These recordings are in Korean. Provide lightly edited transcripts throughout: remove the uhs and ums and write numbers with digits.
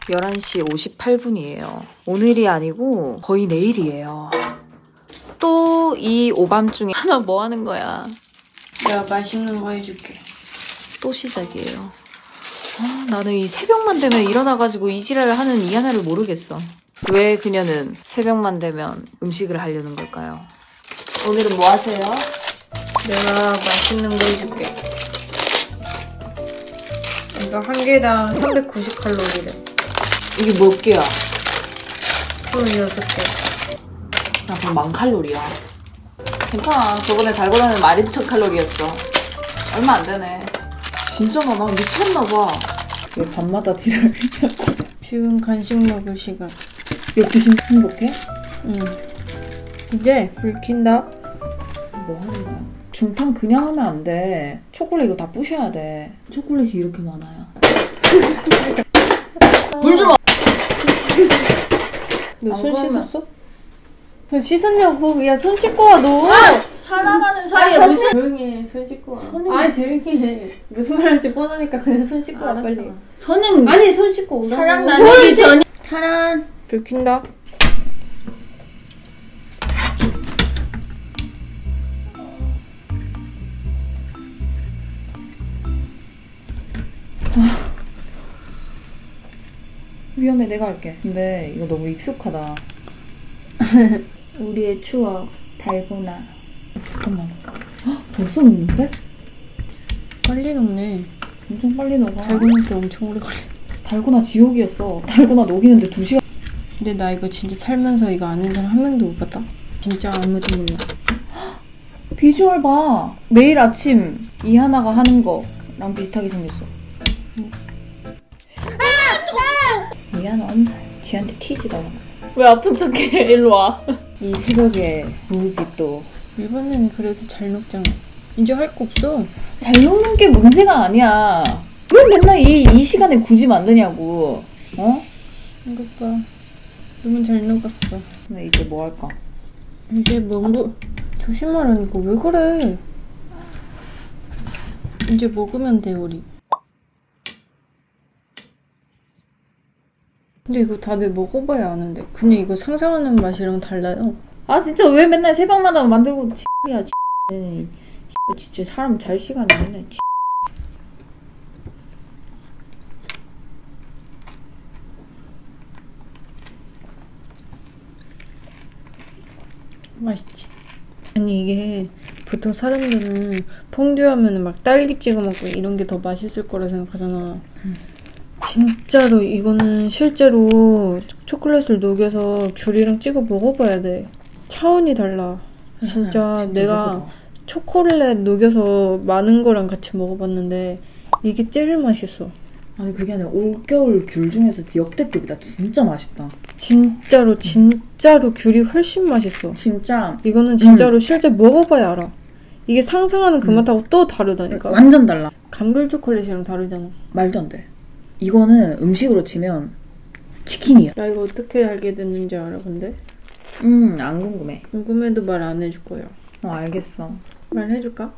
11시 58분이에요. 오늘이 아니고 거의 내일이에요. 또 이 오밤중에 하나 뭐 하는 거야? 내가 맛있는 거 해줄게. 또 시작이에요. 나는 이 새벽만 되면 일어나가지고 이 지랄을 하는 이하나를 모르겠어. 왜 그녀는 새벽만 되면 음식을 하려는 걸까요? 오늘은 뭐 하세요? 내가 맛있는 거 해줄게. 이거 한 개당 390칼로리래. 이게 몇 개야? 26개. 나 그럼 10,000칼로리야. 괜찮아. 저번에 달고나는 12,000칼로리였어. 얼마 안 되네. 진짜 많아. 미쳤나봐. 왜 밤마다 지랄을 지금 간식 먹을 시간. 12시 행복해? 응. 이제 불 킨다. 뭐 하는 거야? 중탕 그냥 하면 안 돼. 초콜릿 이거 다 부셔야 돼. 초콜릿이 이렇게 많아요. 물 좀! 너 손 씻었어? 손 씻었냐고? 야, 손 씻고 와, 너! 사랑하는 사이에 무슨. 조용히 해, 손 씻고 와. 아니, 조용히 해. 무슨 말인지 뻔하니까 그냥 손 씻고 와, 빨리. 손은. 아니, 손 씻고 오라고. 사랑 나누기 전이. 타란. 불 킨다. 위험해, 내가 할게. 근데 이거 너무 익숙하다. 우리의 추억, 달고나. 잠깐만. 벌써 녹는데? 빨리 녹네. 엄청 빨리 녹아. 달고나 때 엄청 오래 걸려. 달고나 지옥이었어. 달고나 녹이는데 2시간. 근데 나 이거 진짜 살면서 이거 아는 사람 한 명도 못 봤다. 진짜 아무도 몰라. 비주얼 봐. 매일 아침 이하나가 하는 거랑 비슷하게 생겼어. 이하나 언제 지한테 튀지도 않아. 왜 아픈 척해? 일로 와. 이 새벽에 뭐지 또. 일본에는 그래도 잘 녹잖아. 이제 할 거 없어. 잘 녹는 게 문제가 아니야. 왜 맨날 이 시간에 굳이 만드냐고. 어? 이것 봐. 너무 잘 녹았어. 근데 이제 뭐 할까? 이제 뭐 조심하라니까 왜 그래? 이제 먹으면 돼 우리. 근데 이거 다들 먹어봐야 아는데 그냥 이거 상상하는 맛이랑 달라요. 아 진짜 왜 맨날 새벽마다 만들고 X야 진짜 사람 잘 시간이 없네. 맛있지? 아니 이게 보통 사람들은 퐁듀 하면은 막 딸기 찍어 먹고 이런 게 더 맛있을 거라 생각하잖아. 진짜로 이거는 실제로 초콜릿을 녹여서 귤이랑 찍어 먹어봐야 돼. 차원이 달라. 진짜 내가 먹어봐. 초콜릿 녹여서 많은 거랑 같이 먹어봤는데 이게 제일 맛있어. 아니 그게 아니라 올겨울 귤 중에서 역대급이다. 진짜 맛있다. 진짜로 귤이 훨씬 맛있어. 진짜 이거는 진짜로 실제 먹어봐야 알아. 이게 상상하는 그 맛하고 또 다르다니까. 완전 달라. 감귤 초콜릿이랑 다르잖아. 말도 안 돼. 이거는 음식으로 치면 치킨이야. 나 이거 어떻게 알게 됐는지 알아 근데? 안 궁금해. 궁금해도 말 안 해줄 거야. 알겠어. 말해줄까?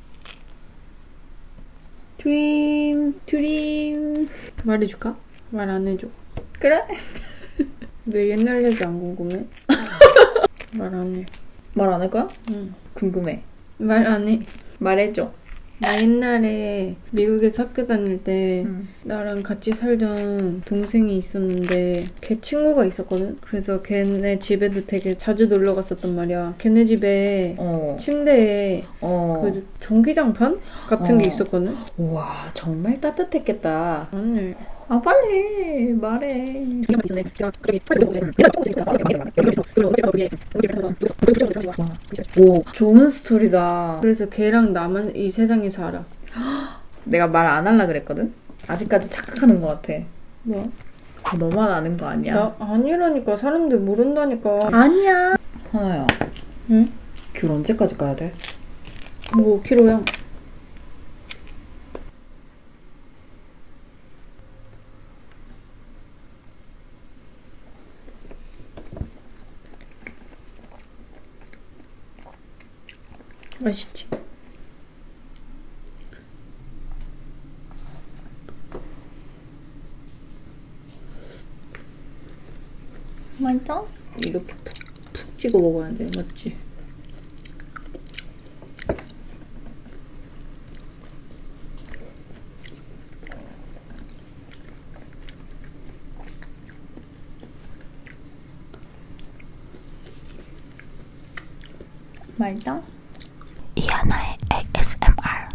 드림 말해줄까? 말 안 해줘. 그래? 왜 옛날 얘기 안 궁금해? 말 안 해. 말 안 할 거야? 응. 궁금해. 말 안 해. 말해줘. 나 옛날에 미국에서 학교 다닐 때 나랑 같이 살던 동생이 있었는데 걔 친구가 있었거든? 그래서 걔네 집에도 되게 자주 놀러 갔었단 말이야. 걔네 집에 침대에 그 전기장판 같은 게 있었거든? 우와 정말 따뜻했겠다. 아니 아 빨리 말해. 오 좋은 스토리다. 그래서 걔랑 나만 이 세상에서 알아. 내가 말 안 하려 그랬거든? 아직까지 착각하는 것 같아. 뭐? 너만 아는 거 아니야? 나 아니라니까. 사람들 모른다니까. 아니야. 하나야. 응? 귤 언제까지 가야 돼? 뭐 5kg야. 맛있지? 맛있어? 이렇게 푹 찍어 먹어야 돼, 맞지? 맛있다? 이하나의 ASMR.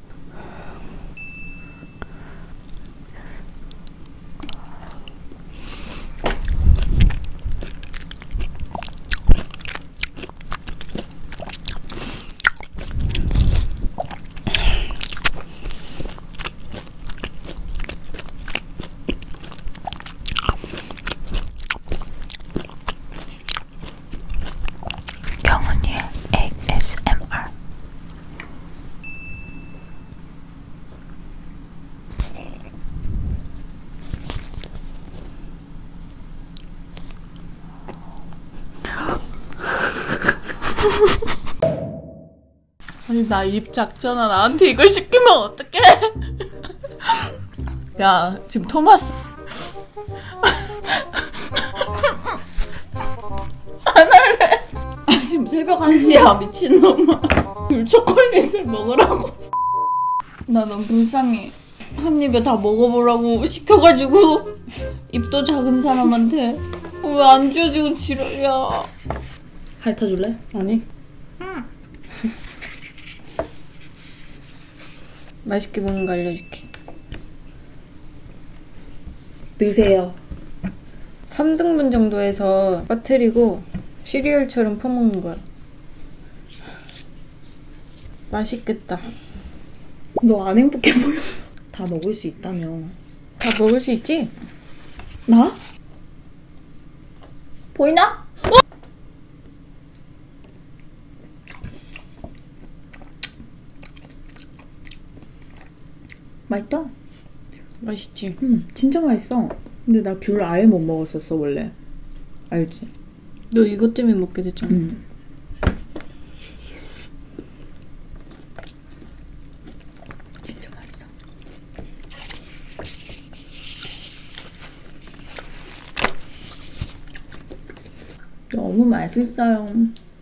경은이의 ASMR. 아니 나 입 작잖아. 나한테 이걸 시키면 어떡해? 야 지금 토마스 안 할래. 아 지금 새벽 1시야 미친놈아. 초콜릿을 먹으라고. 나 너무 불쌍해. 한 입에 다 먹어보라고 시켜가지고 입도 작은 사람한테 왜 안 줘 지금 지랄이야. 핥아줄래? 아니. 맛있게 먹는 거 알려줄게. 드세요. 3등분 정도 해서 빠뜨리고 시리얼처럼 퍼먹는 거야. 맛있겠다. 너 안 행복해 보여. 다 먹을 수 있다며. 다 먹을 수 있지? 나? 보이나? 맛있다. 맛있지? 진짜 맛있어. 근데 나 귤 아예 못 먹었었어 원래. 알지? 너 이것 때문에 먹게 됐잖아. 진짜 맛있어. 너무 맛있어요.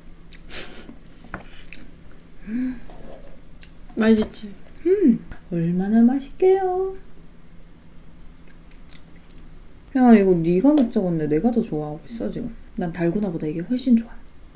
맛있지? 얼마나 맛있게요. 야 이거 네가 먹자고 했는데 내가 더 좋아하고 있어 지금. 난 달고나보다 이게 훨씬 좋아.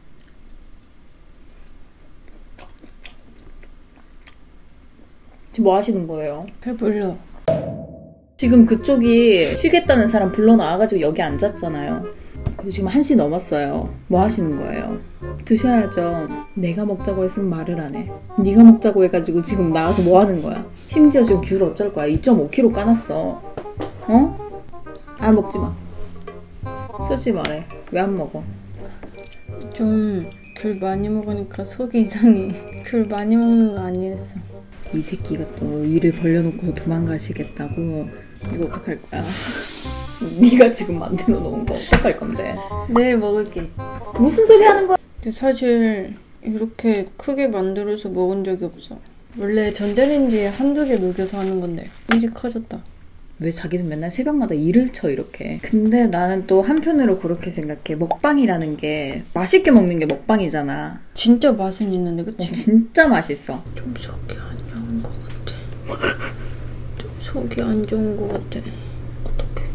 지금 뭐 하시는 거예요? 배불러. 지금 그쪽이 쉬겠다는 사람 불러 나와가지고 여기 앉았잖아요. 그리고 지금 1시 넘었어요. 뭐 하시는 거예요? 드셔야죠. 내가 먹자고 했으면 말을 안 해. 네가 먹자고 해가지고 지금 나와서 뭐 하는 거야? 심지어 지금 귤 어쩔 거야? 2.5kg 까놨어. 어? 아 먹지 마. 솔직히 말해. 왜 안 먹어? 좀 귤 많이 먹으니까 속이 이상해. 귤 많이 먹는 거 아니었어. 이 새끼가 또 일을 벌려놓고 도망가시겠다고. 이거 어떡할 거야? 네가 지금 만들어 놓은 거 어떡할 건데? 내일 먹을게. 무슨 소리 하는 거야? 근데 사실 이렇게 크게 만들어서 먹은 적이 없어. 원래 전자레인지에 한두 개 녹여서 하는 건데 일이 커졌다. 왜 자기는 맨날 새벽마다 일을 쳐 이렇게. 근데 나는 또 한편으로 그렇게 생각해. 먹방이라는 게 맛있게 먹는 게 먹방이잖아. 진짜 맛은 있는데 그치? 진짜 맛있어. 좀 속이 안 좋은 것 같아. 좀 속이 안 좋은 것 같아. 어떡해.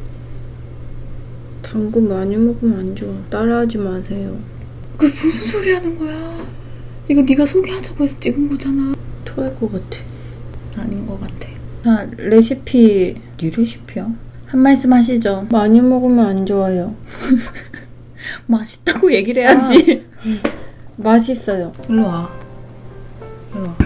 당근 많이 먹으면 안 좋아. 따라하지 마세요. 그게 무슨 소리 하는 거야? 이거 네가 소개하자고 해서 찍은 거잖아. 토할 것 같아. 아닌 것 같아. 자, 레시피. 네 레시피야? 한 말씀 하시죠. 많이 먹으면 안 좋아요. 맛있다고 얘기를 해야지. 맛있어요. 일로 와. 일로 와.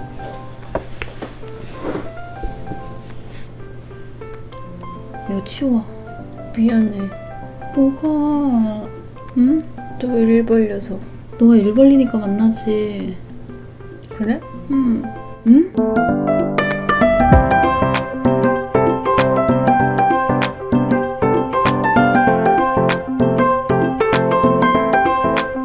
이거 치워. 미안해. 뭐가? 응? 또 일 벌려서. 너가 일 벌리니까 만나지. 그래? 응. 응?